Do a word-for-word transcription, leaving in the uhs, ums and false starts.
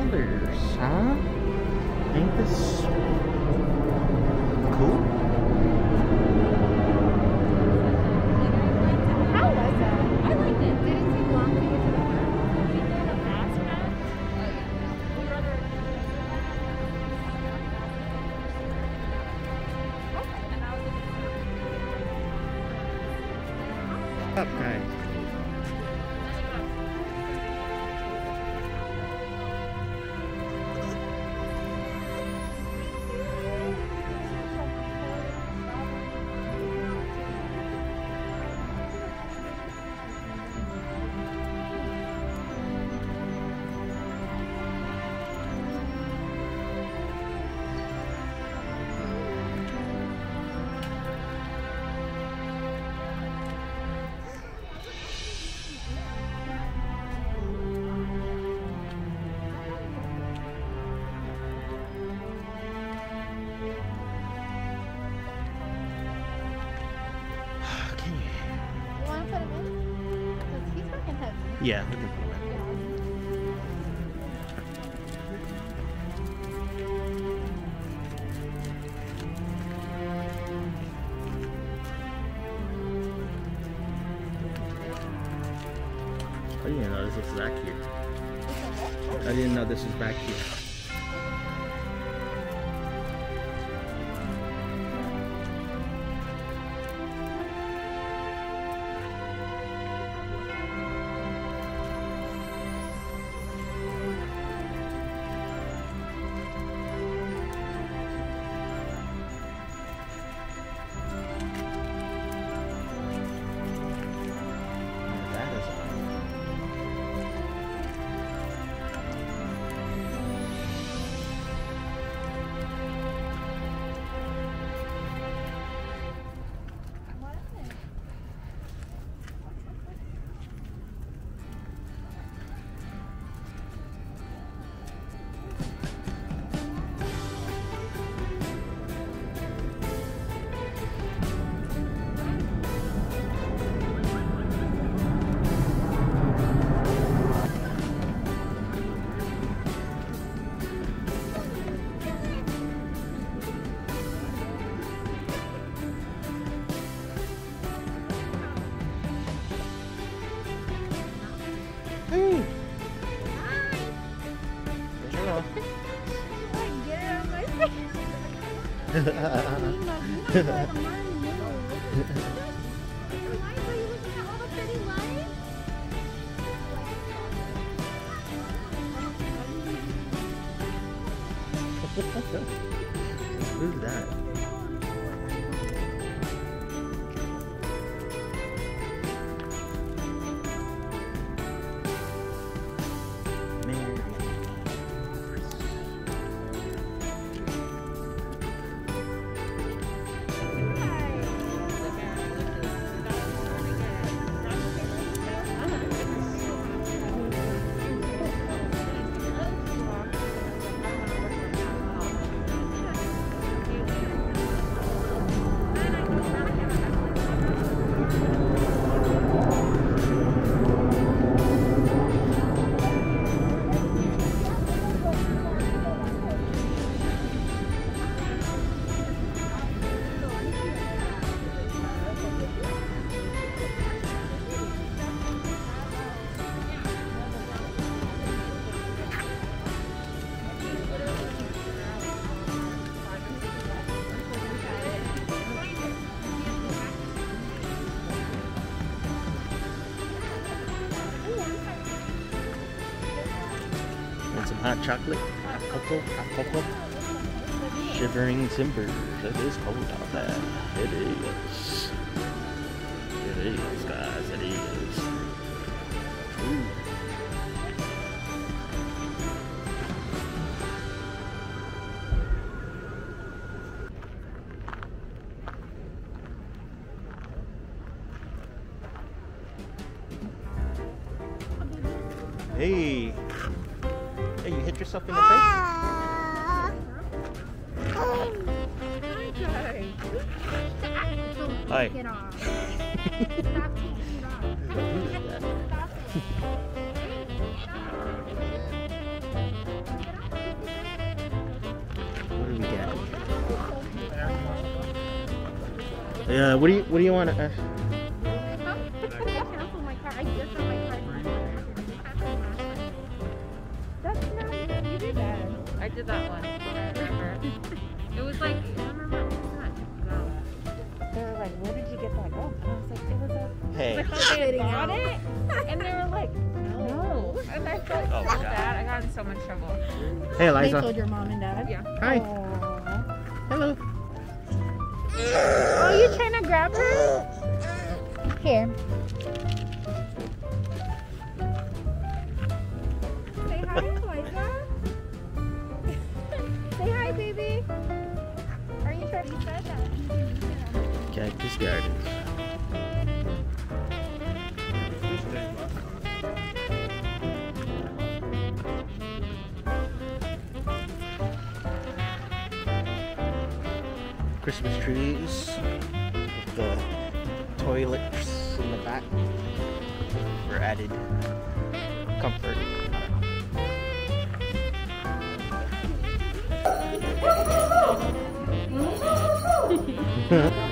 colors, huh? Ain't this cool? How was that? I liked it. Did it take long to get to the park? We did a fast pass. Oh yeah. We'd rather. Okay. And that was a What's up, guys? Yeah, we can put it in. I didn't know this was back here. I didn't know this was back here. Hey! Hi! Hello. Like, get it out of my face! Nina, Nina, but mine moved. The lights, are you looking at all the pretty lights? Who's that? Some hot chocolate, hot cocoa, hot cocoa. Shivering timbers. It is cold out there. It is. It is, guys. It is. Ooh. Hey. Hey, you hit yourself in the face? Hi. Take it off. Stop taking it off. Who is that? Stop it. Yeah. What do you What do you want to? Uh, Cancel my car. I just got my car. That's not. You did that. I did that one. I remember. It was like, I remember it was not. No. They were like, where did you get that go? And I was like, it was a. hey. I thought they had bought it. And they were like, no. And I felt Oh, so God. bad. I got in so much trouble. Hey, They Liza. told your mom and dad. Yeah. Hi. Aww. Hello. Oh, you trying to grab her? Here. Say hi, Liza. Say hi, baby. Are you trying to say that? Cactus Gardens. Christmas trees with the toilets in the back for added comfort. I don't know.